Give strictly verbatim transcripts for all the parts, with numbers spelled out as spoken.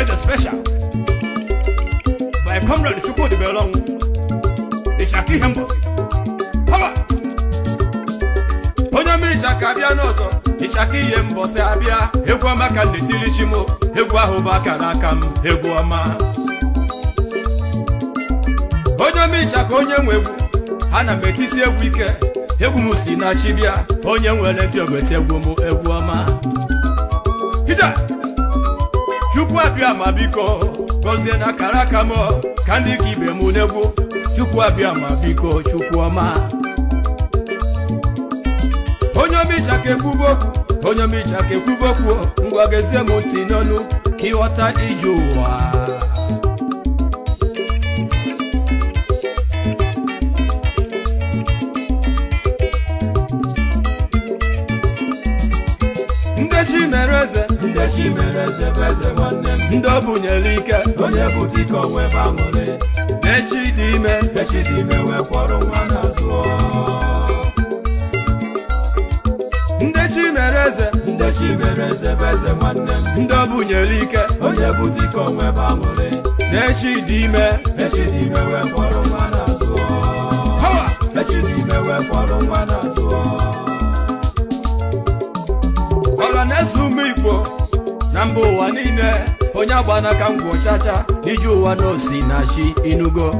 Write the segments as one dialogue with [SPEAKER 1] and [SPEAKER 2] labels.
[SPEAKER 1] There's a special by Comrade Chuko de Belong. Ishaki Hembosi. Power. Onyami Chakabia Nozo. Ishaki Hembosi Abia. Egwa maka netili chimo. Egwa hobaka nakam. Egwa ma. Onyami Chakonye mwebu. Hana metisi egwu ike. Egwu musi na chibia. Onye nwere ntị ogwete egwu mu egwu ama. Hida. Chukwu abịa ma biko gozie na karaka mo kandi kibe mu negwu. Chukwu abịa ma biko Chukwu ọma. Onye omicha ke kwuboku, onye omicha ke kwuboku, ngwa gezie mu ntị n'onu ka ịghọta ije ụwa. Ndechi mereze, Ndechi mereze beze nwanne. Ndobu nyelike, onye butiko nwe bamole. Ndechi dime, Ndechi dime we kworo nwa n'azụ. Ndechi mereze, Ndechi mereze beze nwanne. Ndobu nyelike, onye butiko nwe bamole. Ndechi dime, Ndechi dime we kworo nwa n'azụ. Ndechi dime we kworo nwa n'azụ. Nesumu Igbo na mba ụwa niile onye agbana ka ngwo chacha iji ụwa n'osi na chi inugo.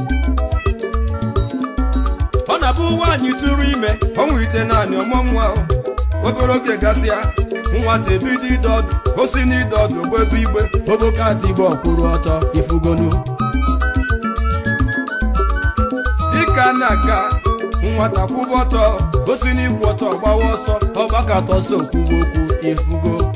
[SPEAKER 1] Ọ na-abụ nwaanyị tụrụ ime ọ nwite naanị ọmụ nwa obere oge gasịa nwata ebido idọdụ osi n'idọdụ gbebe igbe oboka dị igbo ọkwụrụ ọtọ ifugonu. Dịka na-aga nwata kwụba ọtọ osi n'ikwu ọtọ gbawa ọsọ ọgbakọtọ so kwugo okwu ifugo.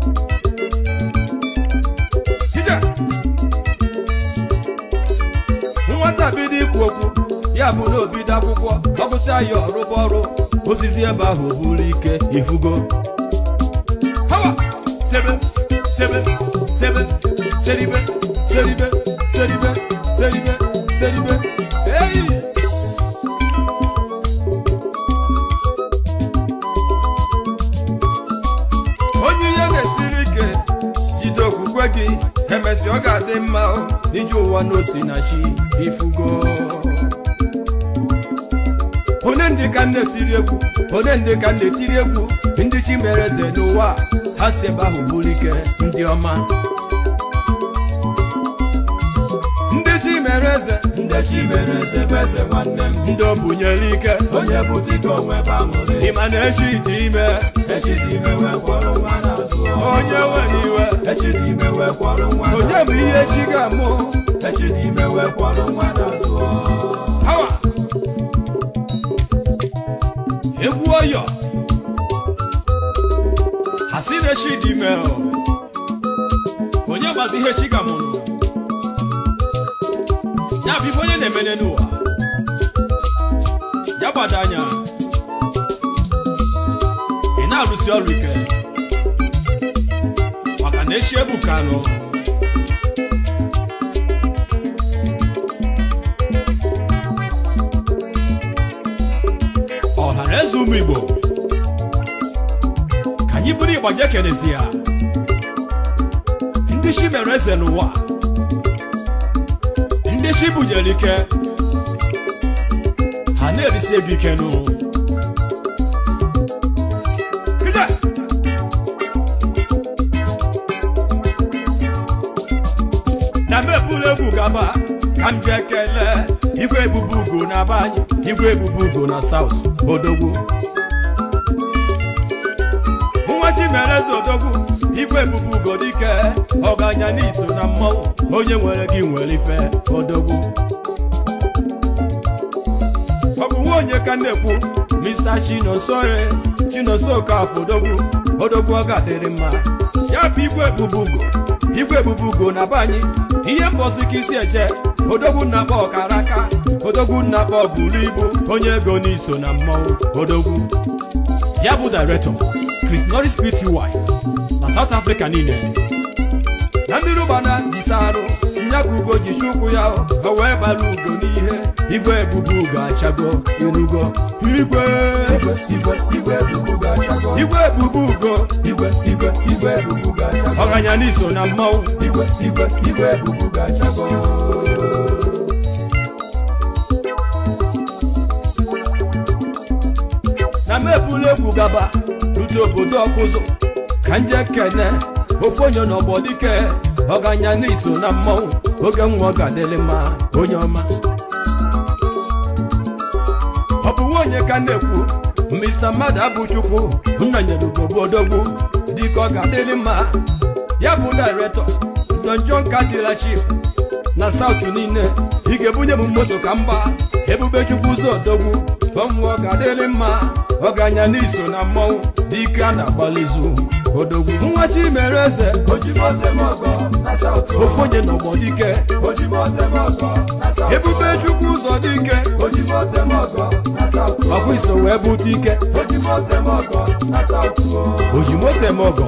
[SPEAKER 1] Nwata bido ikwu okwu ya bụ na obido akwụkwọ ọgụsị ya ọrụba ọrụ osisi ebe ahụ buru ike ifugo. Hawa sebe sebe sebe seribe seribe seribe seribe seribe hey. Gị emesi ọ ga-adị mma iji ụwa n'osi na chi ifugo. Onye ndị ka na-etiri egwu onye ndị ka na-etiri egwu ndị chi mereze n'ụwa ha si ebe ahụ buru ike ndị ọma. Ndị chi mereze ndị chi mereze beze nwanne m. Ndị obunyere ike onye butiko nwe bamole. Ịma na echi dị ime echi dị ime wee kwọrọ nwa n'azụ. Onye nwere iwe echi dị ime wee kwọrọ nwa n'azụ. Onye bụ ihe echi ga-amụ echi dị ime wee kwọrọ nwa n'azụ. Hawa egwu ọyọ ha si na echi dị ime onye mazi ihe echi ga-amụrụ ya bụ ife onye na-emene n'ụwa ya gbado anya ị na-arụsi ọrụ ike maka na echi ebuka anụ. Ọha na eze ụmụ Igbo ka anyị bụrụ ịgbaje kenezi ya ndị chi mere eze n'ụwa ndị chi bunyere ike ha na-erisi ego ike nụ. Na mebulu egwu gaba ka m je kele igwe ebubu ugo na be anyị igwe ebubu ugo na South Odogwu. Nwa chi mere eze Odogwu igwe ebubu ugo dike ọganya n'iso na mmọnwụ onye nwere gị nwere ife Odogwu. Ọ bụ nwa onye ka na-ekwu Mister Chinosore Chinosoka afọ Odogwu. Odogwu ọ ga-adịrị mma ya bụ igwe ebubu ugo igwe ebubu ugo na be anyị ihe mbọsị ka isi eje Odogwu nnakpọ ọkara aka Odogwu nnakpọ buru ibu onye ego n'iso na mmọnwụ Odogwu. Ya bụ director Chris Norris P T Y na South Africa niile na ndị rụbana disa arụ nyaka ugo ji chukwu ya o wee bara ugo n'ihe igwe ebubu ugo achago irugo igwe igwe igwe ebubu ugo achago igwe bubugo
[SPEAKER 2] igwe igwe igwe bubuga chago
[SPEAKER 1] ọganya n'iso na mmanwụ
[SPEAKER 2] igwe igwe igwe bubuga chago
[SPEAKER 1] na mebulu egwu gaba rute obodo ọkụzụ ka nje kene ofu onye n'ọgbọdike ọganya n'iso na mmanwụ oge nwa ọ ga-adịlị mma onye ọma ọ bụ onye ka na-ekwu Mister Mmadụ Abụchukwu nnanyere obodo dịka ọ ga-adịrị mma ya bụ director Don John Car Dealership na South niile ị ga-ebunye m moto ka mgba Ebube Chukwu ụzọ odogwu ọnwụ ọ ga-adịrị mma ọganya n'iso na mmanwụ dike a na-agbalizu odogwu nwa Chimereze
[SPEAKER 2] Ojimotemogo na South
[SPEAKER 1] ofu onye n'ọgbọdike
[SPEAKER 2] Ojimotemogo na South
[SPEAKER 1] Ebube Chukwu ụzọ dike
[SPEAKER 2] Ojimotemogo na South
[SPEAKER 1] ọkwa iso wee bute ike
[SPEAKER 2] Ojimotemogo na South
[SPEAKER 1] Ojimotemogo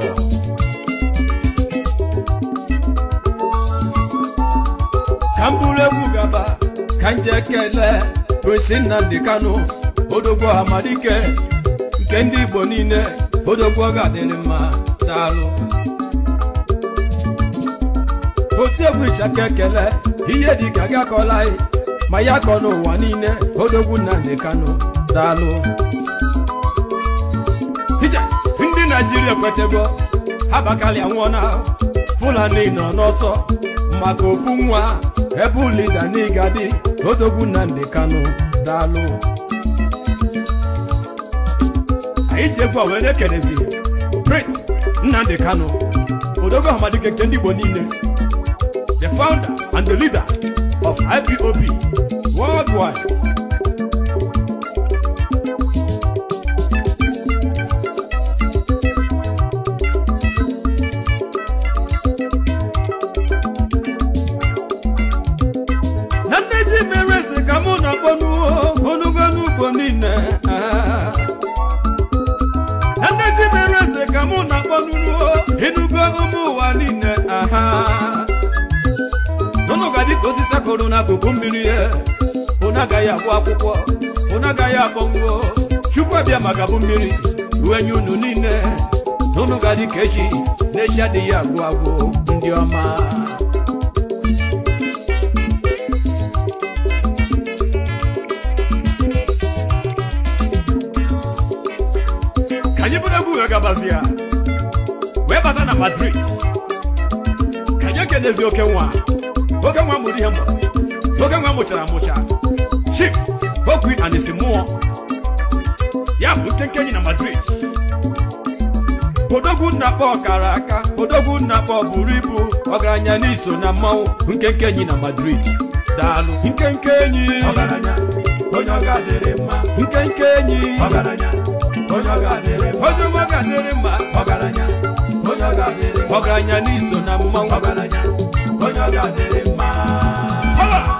[SPEAKER 1] ka m buru egwu gaba ka nje kele Prince Nnamdi Kanu odogwu amadike nke ndị Igbo niile odogwu ga-adịrị mma daalụ otu egwu ịchaka ekele ihe dịka gị akọla anyị ma ya kọ n'ụwa niile odogwu Nnamdi Kanu daalụ ije ndị Naijiria kwetego Abakali anwụọna Fulani nọ n'ọsọ maka ofu nwa ebu lida n'igadi odogwu Nnamdi Kanu daalụ anyị ji egwu a wee na-ekelezi Prince Nnamdi Kanu odogwu amadike nke ndị Igbo niile, the founder and the leader of I P O B worldwide. Naneji mereze kamuna bonu onuganu bonine. Naneji mereze kamuna bonu enuga umu wanine. Aha. Nono gadi kosi sakoro na kukumbili ye. Unaga ya wakupo, unaga ya bongo. Chukwa bia magabumbili, uenyu nunine. Nono gadi keshi, nesha di ya guago, ndioma. Kanyibuda guga gabazia. Webata na Madrid. Kanyake nezi oke mwa. Oke mwa muri hembasi. Oke mwa mochara mocha. Chief, Bokwi Anisimuo. Ya mkenkenyi na Madrid. Odogu na po karaka. Odogu na po buribu. Ogaranya niso na mau. Mkenkenyi na Madrid. Dalu. Mkenkenyi.
[SPEAKER 2] Ogaranya. Onyoga derema.
[SPEAKER 1] Mkenkenyi.
[SPEAKER 2] Ogaranya. Onyoga derema.
[SPEAKER 1] Onyoga derema.
[SPEAKER 2] Ogaranya. Onyoga derema.
[SPEAKER 1] Ogaranya niso na mau.
[SPEAKER 2] Ogaranya. Onyoga derema.
[SPEAKER 1] Hala.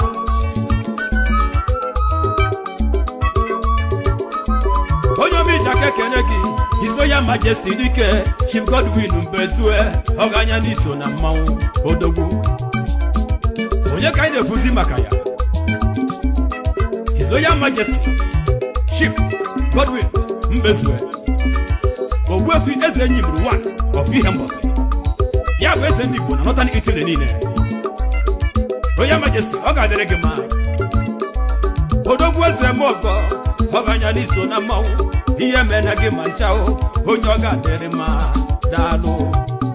[SPEAKER 1] His Royal Majesty Dike, Chief Godwin Mbezue, Oganya niso na mmanwụ odogwu. Onye ka anyị na-ekwuzi maka ya? His Royal Majesty Chief Godwin Mbezue, Ogbuefi eze Nyiburu one of Ihembosi. Ya bụ eze ndị Igbo na Northern Italy niile. Royal Majesty, ọ ga-adịrị gị mma. Odogwu eze Mogo, Oganya niso na mmanwụ. Iye mena gị manchao, onye ọ ga-adịrị mma daalụ.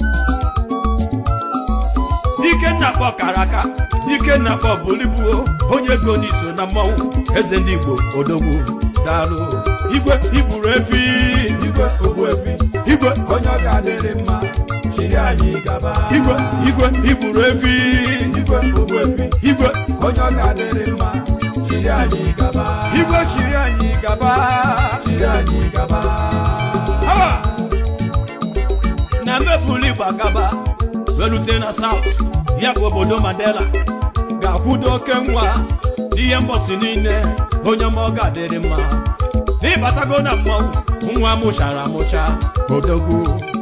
[SPEAKER 1] Dike nnakpọ karaka, dike nnakpọ bulibuo, onye ego n'iso na mmanwụ, eze ndị Igbo odogwu daalụ. Igwe iburu efi,
[SPEAKER 2] Igwe Ogbuefi,
[SPEAKER 1] igwe
[SPEAKER 2] onye ọ ga-adịrị mma, chiri anyị gaba.
[SPEAKER 1] igwe igwe iburu efi,
[SPEAKER 2] Igwe Ogbuefi,
[SPEAKER 1] igwe
[SPEAKER 2] onye ọ ga-adịrị mma, chiri anyị gaba.
[SPEAKER 1] igwe chiri anyị gaba.
[SPEAKER 2] Chiri anyị gaba.
[SPEAKER 1] Hawa! Na mebuli gbagaba, welute na South, ya bụ obodo Mandela, ga-akwụdo oke nwa, ihe mbọsị niile, onye ma ọ ga-adịrị mma. N'ịbatago na mmanwụ, nwa mụchara amụcha, odogwu.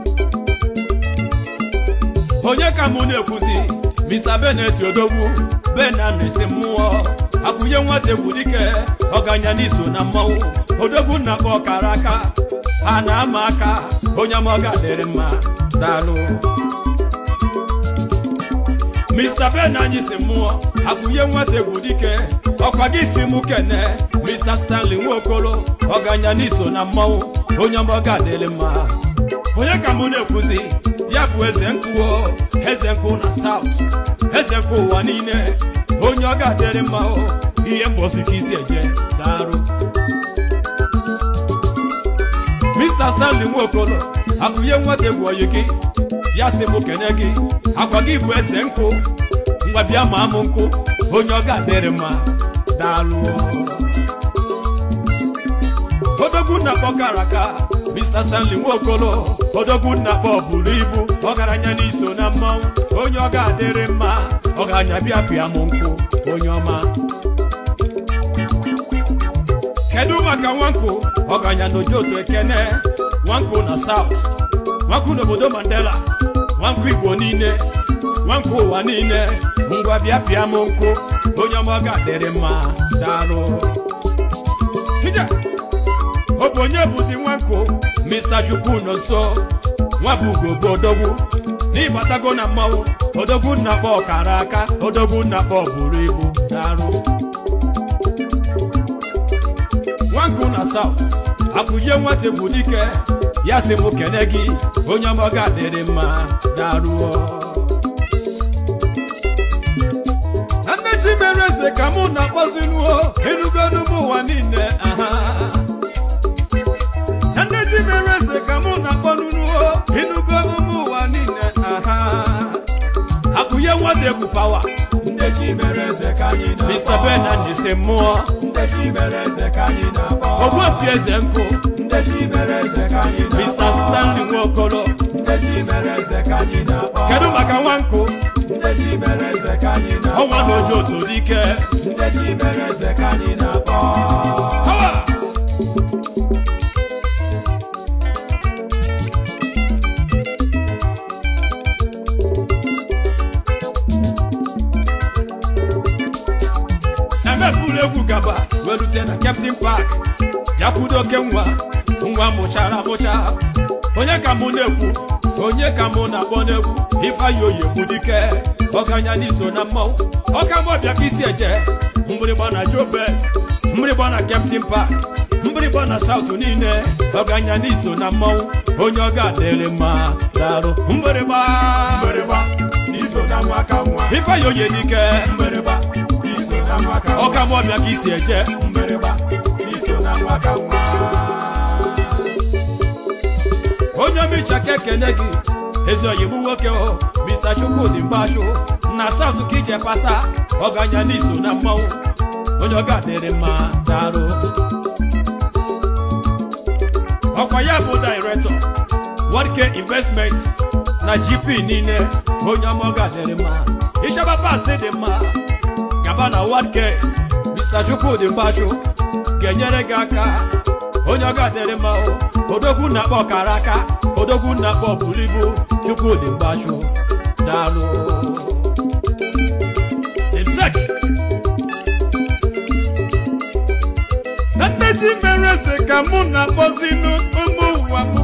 [SPEAKER 1] Onye ka mụ na-ekwuzi, Mister Bennett odogwu, Bena na-esi mmụọ, akwụnye nwata egwu dike, Oganya n'iso na mmanwụ, odogwu na-akpọ karaka, ha na-ama aka onye ọma ọ ga-adịrị mma daalụ Mister Ben anyị si mmụọ abụnye nwata egwu dike ọkwa gị si mụ kene Mister Stanley Nwokolo ọganya n'iso na mmanwụ onye ọma ọ ga-adịrị mma onye ka mụ na-ekwuzi ya bụ eze nkụ eze nkụ na South eze nkụ ụwa niile onye ọ ga-adịrị mma ihe mgbosi ka isi eje daarụ Mister Stanley Nwokolo abụnye nwata egwu oyi gị ya si mụ kene gị akwa gị bụ eze nkụ ngwa bịa ma amụ nkụ onye ọ ga-adịrị mma daalụ odogwu na-akpọ karaka Mister Stanley Nwokolo odogwu na-akpọ buru ibu ọgaranya n'iso na mmanwụ onye ọ ga-adịrị mma ọgaranya bịa bịa mụ nkụ onye ọma kedu maka nwankụ ọgaranya n'ojoto ekene nwankụ na South nwankụ n'obodo Mandela nwankụ Igbo niile nwankụ ụwa niile ngwa bịa bịa mụ nkụ onye ọma ọ ga-adịrị mma daalụ ọ bụ onye bụzi nwankụ Mister Chukwu nọ nso nwa bụ ugo bụ odogwu n'ịbatago na mmanwụ odogwu na-akpọ ọkara aka odogwu na-akpọ buru ibu daalụ nwankụ na South abụnye nwata egwu dike ya si mụ kene gị onye ọma ọ ga-adịrị mma daalụ nne Chimereze ka mụ na-akpọzinuo enugonu m ụwa niile aha nne Chimereze ka mụ na-akpọnunuo enugonu m ụwa niile aha abụnye nwata egwu pawa
[SPEAKER 2] Nde Chimereze ka anyị na-akpọ
[SPEAKER 1] Mister Ben anyị si mmụọ
[SPEAKER 2] Nde Chimereze ka anyị na-akpọ
[SPEAKER 1] Ogbuefi eze nkụ
[SPEAKER 2] Nde Chimereze ka anyị na-akpọ
[SPEAKER 1] Mister Stanley Nwokolo
[SPEAKER 2] Nde Chimereze ka anyị na-akpọ
[SPEAKER 1] kedu maka nwankụ
[SPEAKER 2] Nde Chimereze ka anyị na-akpọ
[SPEAKER 1] ọnwa n'ojoto dike
[SPEAKER 2] Nde Chimereze ka anyị na-akpọ
[SPEAKER 1] emepụrụ egwu gaba werute na Captain Park ya kwudo oke nwa nwa mụchara mụcha onye ka mụ na-ekwu onye ka mụ na-akpọ n'egwu Ifeanyi Oyegbu dike ọganya n'iso na mmanwụ ọka mụ ọbịa ka isi eje mgbịrịgba na Jobe mgbịrịgba na Captain Park mgbịrịgba na South niile ọganya n'iso na mmanwụ onye ọ ga-adịrị mma darụ mgbịrịgba
[SPEAKER 2] mgbịrịgba n'iso na nwaka nwa
[SPEAKER 1] Ifeanyi Oyegbu dike
[SPEAKER 2] mgbịrịgba n'iso na nwaka nwa
[SPEAKER 1] ọka mụ ọbịa ka isi eje
[SPEAKER 2] mgbịrịgba n'iso na nwaka nwa
[SPEAKER 1] onye ọmịcha ka ekene gị ezi oyibo nwoke o Mister Chukwudi Mbashu na South ka ije pasa ọganya n'iso na mmanwụ onye ọ ga-adịrị mma darụ ọkwa ya bụ director Wadke Investment na G P niile onye ọma ọ ga-adịrị mma ịchọba pasị dị mma gaba na Wadke Mister Chukwudi Mbashu ga-enyere gị aka onye ọ ga-adịrị mma odogwu na-akpọ ọkara aka odogwu na-akpọ buru ibu Chukwudi Mbashu daalụ nne Chimereze ka mụ na-akpọzinu ụmụ ụwa m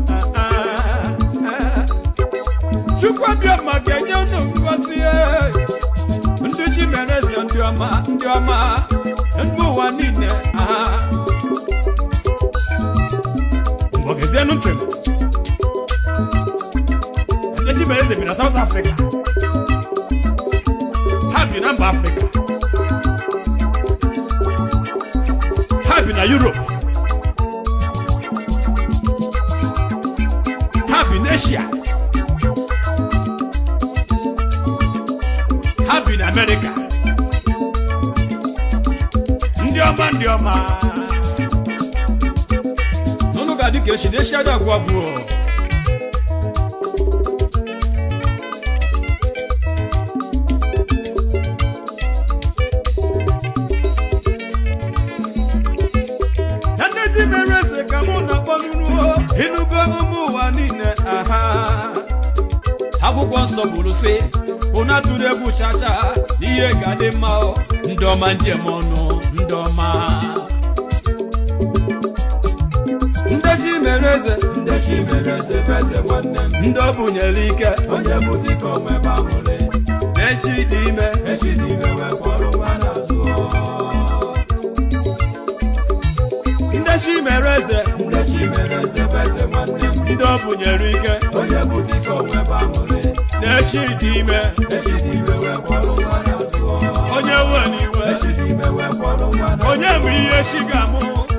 [SPEAKER 1] Chukwu abịa ma ga-enye unu ngozi ndị Chimereze ndị ọma ndị ọma ndị ụwa niile mgbogezienu ntị ndị Chimereze bi na South Africa ha bi na mba Africa ha bi na Europe ha bi na Asia ha bi na America ndị ọma ndị ọma n'ọnụ ga-adị ka echi na-eshi ada agwụ abụọ nne Chimereze ka mụ na-akpọ n'ụlọ ịnụgo ụmụ ụwa niile aha akwụkwọ nsọ bụrụ sị ụna tụrụ egwu chacha ihe ga-adị mma ndị ọma njem ọnụ ndị ọma mere eze
[SPEAKER 2] ndị chi mere eze bụ eze nwanne m
[SPEAKER 1] ndị o bunyere ike
[SPEAKER 2] onye bute ike onwe ebe amụle
[SPEAKER 1] echi dị ime
[SPEAKER 2] echi dị ime wee kpọrọ nwa n'azụ
[SPEAKER 1] ndị chi mere eze
[SPEAKER 2] ndị chi mere eze bụ eze nwanne m
[SPEAKER 1] ndị o bunyere ike
[SPEAKER 2] onye bute ike onwe ebe amụle
[SPEAKER 1] echi dị ime
[SPEAKER 2] echi dị ime wee kpọrọ nwa n'azụ
[SPEAKER 1] onye were iwe
[SPEAKER 2] echi dị ime wee kpọrọ nwa n'azụ
[SPEAKER 1] onye bụ ihe chi ga-amụ